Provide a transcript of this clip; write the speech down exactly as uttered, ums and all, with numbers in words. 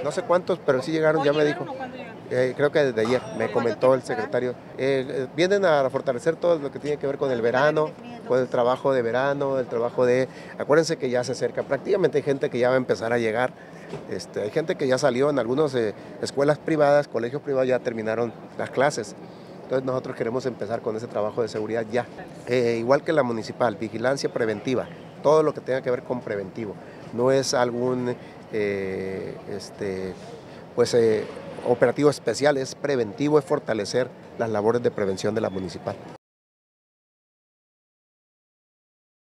No sé cuántos, pero sí llegaron, ya me dijo. Eh, creo que desde ayer me comentó el secretario. Eh, eh, vienen a fortalecer todo lo que tiene que ver con el verano, con el trabajo de verano, el trabajo de... Acuérdense que ya se acerca, prácticamente hay gente que ya va a empezar a llegar. Este, hay gente que ya salió en algunas eh, escuelas privadas, colegios privados ya terminaron las clases. Entonces nosotros queremos empezar con ese trabajo de seguridad ya. Eh, igual que la municipal, vigilancia preventiva, todo lo que tenga que ver con preventivo. No es algún eh, este, pues, eh, operativo especial, es preventivo, es fortalecer las labores de prevención de la municipal.